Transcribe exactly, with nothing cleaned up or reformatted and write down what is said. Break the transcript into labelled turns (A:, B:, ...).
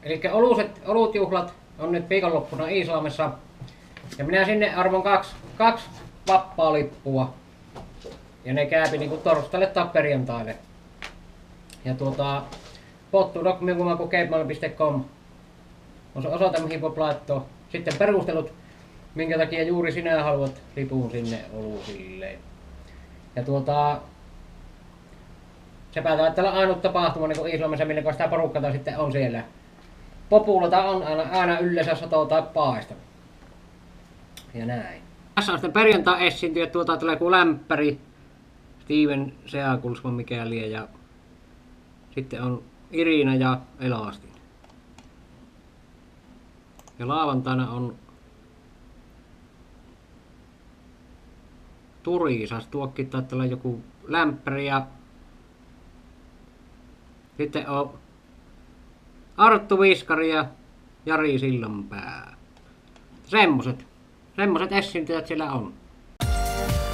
A: Eli oluset, olutjuhlat on nyt viikonloppuna Iisalmessa. Ja minä sinne arvon kaksi, kaksi vapaa-lippua. Ja ne käypi niinku torstaille tai perjantaille. Ja tuota, pottudoc.com on se osoite, mihin voi laittaa. Sitten perustelut, minkä takia juuri sinä haluat lipun sinne olusille. Ja tuota, se päätää olla ainut tapahtuma niin Iisalmessa, millä sitä porukkata sitten on siellä. Populata on aina, aina yleensä sato tai paista. Ja näin. Tässä on sitten perjantai esiintyjä, tuota tulee kuin lämpäri. Steven Seakulsma mikäli ja sitten on Irina ja Elastin. Ja lauantaina on Turisas, tuokki taitaa olla joku lämpäri ja sitten on Arttu Viskari ja Jari Sillanpää. Semmoset, semmoset esiintyjät siellä on.